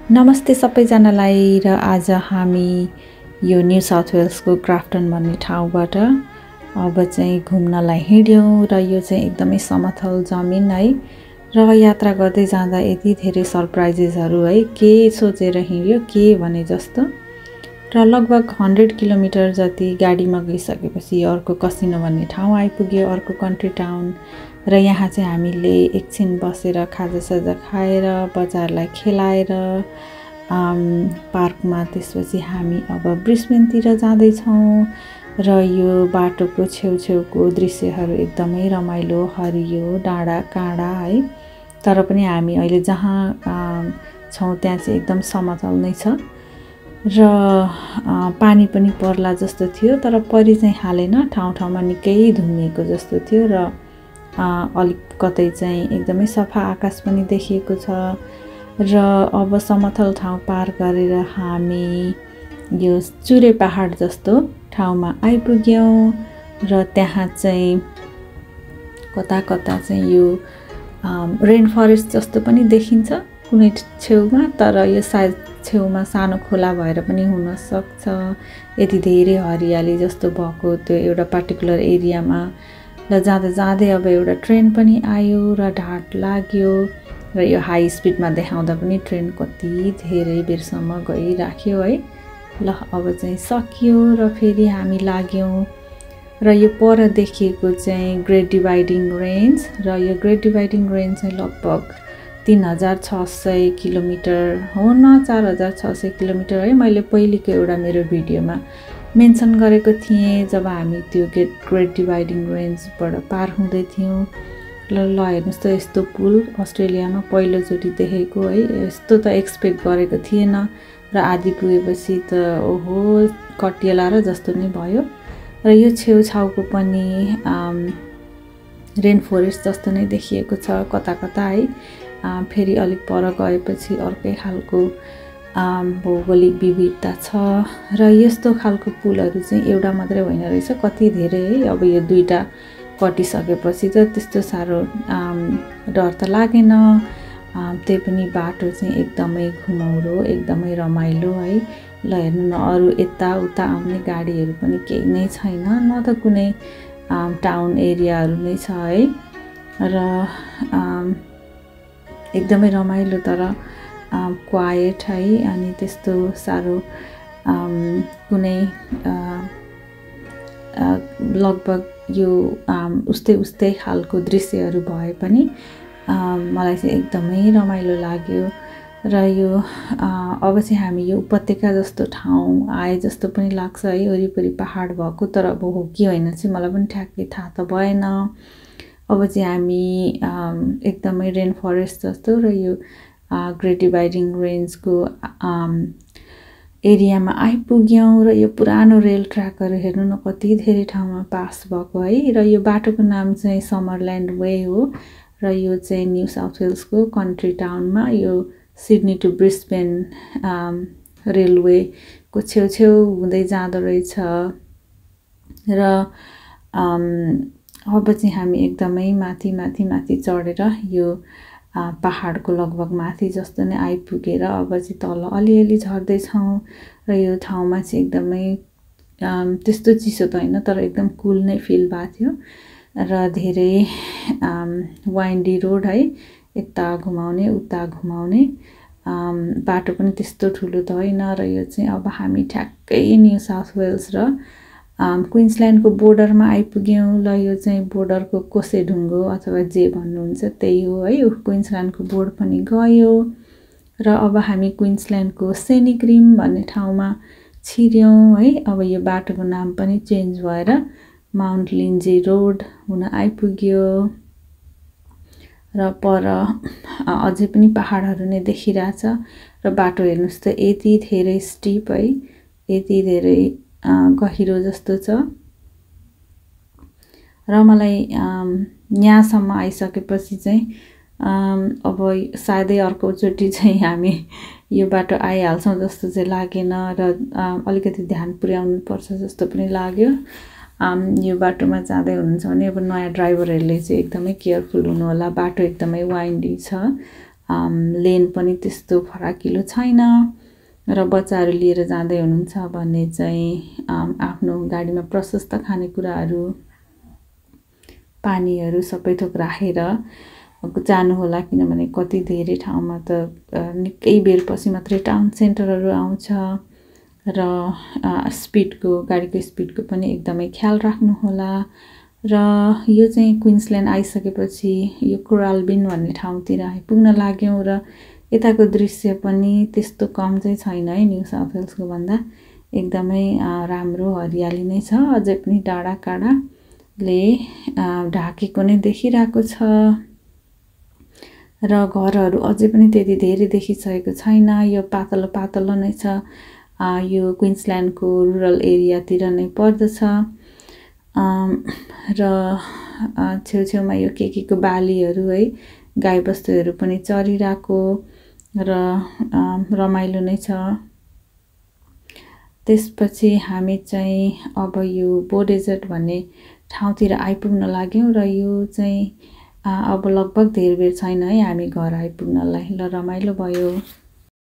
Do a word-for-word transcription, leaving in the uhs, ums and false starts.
नमस्ते सबैजनालाई र आज हामी यो न्यू साउथ वेल्सको क्राफ्टन भन्ने ठाउँबाट अब चाहिँ घुम्नलाई हिँड्यौं र यो चाहिँ एकदमै समतल जमिन है र यात्रा गर्दै जाँदा यति धेरै सरप्राइजेसहरु है के सोचेर हिँड्यो के भने जस्तो र लगभग सय किलोमिटर जति गाडीमा गइसकेपछि अर्को कसिनो भन्ने ठाउँ आइपुग्यो अर्को कन्ट्री टाउन र यहाँ चाहिँ हामीले एकछिन बसेर खाजासाजा खाएर बजारलाई खेलाएर पार्कमा त्यसपछि हामी अब ब्रिस्बेनतिर जाँदै छौं र यो बाटोको छेउछेउको दृश्यहरू एकदमै रमाइलो हरियो डाँडा काँडा है तर पनि हामी अहिले जहाँ छौं त्यहाँ चाहिँ एकदम समतल नै छ र पानी पनि पर्ला जस्तो थियो तर परि चाहिँ हालेन ठाउँ ठाउँमा निकै धुमिएको जस्तो थियो र अलिक कतै चाहिँ एकदमै सफा आकाश पनि देखिएको छ र अब समतल ठाउँ पार गरेर हामी यो चुरे पहाड जस्तो ठाउँमा आइपुग्यौं र त्यहाँ चाहिँ कता कता चाहिँ यो रेन फरेस्ट जस्तो पनि देखिन्छ कुनै छेउमा तर यो सायद छेउमा सानो खोला भएर पनि हुन सक्छ यति धेरै हरियाली जस्तो भएको त्यो एउटा पर्टिकुलर एरियामा र जाँदा जाँदै अब एउटा ट्रेन पनि आयो र ढाड लाग्यो र यो हाई स्पिडमा देखाउँदा पनि ट्रेन कति धेरै बेरसम्म गइराख्यो है ल अब चाहिँ सकियो र फेरि हामी लाग्यौं र यो पर देखिएको चाहिँ ग्रेट डिवाइडिङ रेन्ज र यो ग्रेट डिवाइडिङ रेन्ज चाहिँ लगभग तीन हजार छ सय किलोमिटर हो न चार हजार छ सय किलोमिटर है मैले पहिलेको एउटा मेरो भिडियोमा मेन्सन गरेको थिएँ जब हामी त्यो गेट ग्रेट डिवाइडिङ रेन्जबाट पार हुँदै थियौं ल ल हेर्नुस् त यस्तो पुल अस्ट्रेलियामा पहिलोचोटि देखेको है यस्तो त एक्सपेक्ट गरेको थिएन र आदि पुगेपछि त ओहो कटिएला र जस्तो नै भयो र यो छेउछाउको पनि रेन फरेस्ट जस्तो नै देखिएको छ कता कता है फेरि अलिक पर गएपछि अर्कै खालको भौगोलिक विविधता छ र यस्तो खालको पुलहरू चाहिँ एउटा मात्रै होइन रहेछ कति धेरै है अब यो दुईटा कटिसकेपछि त त्यस्तो सारो डर त लागेन त्यही पनि बाटो चाहिँ एकदमै घुमौरो एकदमै रमाइलो है ल हेर्नु न अरु यता उता आउने गाडीहरू पनि केही नै छैन न त कुनै टाउन एरियाहरू नै छ है र एकदमै रमाइलो तर क्वाइट है अनि त्यस्तो सारो कुनै लगभग यो उस्तै उस्तै खालको दृश्यहरू भए पनि मलाई चाहिँ एकदमै रमाइलो लाग्यो र यो अब चाहिँ हामी यो उपत्यका जस्तो ठाउँ आए जस्तो पनि लाग्छ है वरिपरि पहाड भएको तर अब हो कि होइन चाहिँ मलाई पनि ठ्याक्कै थाहा त भएन अब चाहिँ हामी एकदमै रेन फरेस्ट जस्तो र यो ग्रेट डिवाइडिङ रेन्जको एरियामा आइपुग्यौं र यो पुरानो रेल ट्र्याकहरू हेर्नु न कति धेरै ठाउँमा पास भएको है र यो बाटोको नाम चाहिँ समरल्यान्ड वे हो र यो चाहिँ न्यू साउथ वेल्सको कन्ट्री टाउनमा यो सिडनी टु ब्रिस्बेन रेलवेको छेउछेउ हुँदै जाँदो रहेछ र अब चाहिँ हामी एकदमै माथि माथि माथि चढेर यो पहाडको लगभग माथि जस्तो नै आइपुगेर अब चाहिँ तल अलिअलि झर्दै छौं र यो ठाउँमा चाहिँ एकदमै त्यस्तो चिसो त हैन तर एकदम कुल नै फिल भएको थियो र धेरै वाइन्डी रोड है यता घुमाउने उता घुमाउने बाटो पनि त्यस्तो ठुलो त हैन र यो चाहिँ अब हामी ठ्याक्कै न्यू साउथ वेल्स र क्वीन्सल्यान्डको बोर्डरमा आइपुग्यौं ल यो चाहिँ बोर्डरको कोसे ढुङ्गो अथवा जे भन्नुहुन्छ त्यही हो है क्वीन्सल्यान्डको बोर्ड पनि गयो र अब हामी क्वीन्सल्यान्डको सेनिक रिम भन्ने ठाउँमा छिर्यौं है अब यो बाटोको नाम पनि चेन्ज भएर माउन्ट लिन्जे रोड हुन आइपुग्यो र पर अझै पनि पहाडहरू नै देखिरहेछ र बाटो हेर्नुस् त यति धेरै स्टिप है यति धेरै गहिरो जस्तो छ र मलाई यहाँसम्म आइसकेपछि चाहिँ अब सायदै अर्को चोटि चाहिँ हामी यो बाटो आइहाल्छौं जस्तो चाहिँ लागेन र अलिकति ध्यान पुर्याउनु पर्छ जस्तो पनि लाग्यो यो बाटोमा जाँदै हुनुहुन्छ भने अब नयाँ ड्राइभरहरूले चाहिँ एकदमै केयरफुल हुनु होला बाटो एकदमै वाइन्डी छ लेन पनि त्यस्तो फराकिलो छैन र बच्चाहरू लिएर जाँदै हुनुहुन्छ भने चाहिँ आफ्नो गाडीमा प्रशस्त खानेकुराहरू पानीहरू सबै थोक राखेर जानु होला किनभने कति धेरै ठाउँमा त निकै बेरपछि मात्रै टाउन सेन्टरहरू आउँछ र स्पिडको गाडीको स्पिडको पनि एकदमै ख्याल राख्नु होला र यो चाहिँ क्विन्सल्यान्ड आइसकेपछि यो कोरालबिन भन्ने ठाउँतिर आइपुग्न लाग्यौँ र यताको दृश्य पनि त्यस्तो कम चाहिँ छैन है न्यू साउथ वेल्सको भन्दा एकदमै राम्रो हरियाली नै छ अझै पनि डाँडा काँडाले ढाकेको नै देखिरहेको छ र घरहरू अझै पनि त्यति धेरै देखिसकेको छैन यो पातलो पातलो नै छ यो क्विन्सल्यान्डको रुरल एरियातिर नै पर्दछ र छेउछेउमा यो के केको बालीहरू है गाईबस्तुहरू पनि चरिरहेको र रमाइलो नै छ त्यसपछि हामी चाहिँ अब यो बो डेजर्ट भन्ने ठाउँतिर आइपुग्न लाग्यौँ र यो चाहिँ अब लगभग धेरै बेर छैन है हामी घर आइपुग्नलाई ल रमाइलो भयो।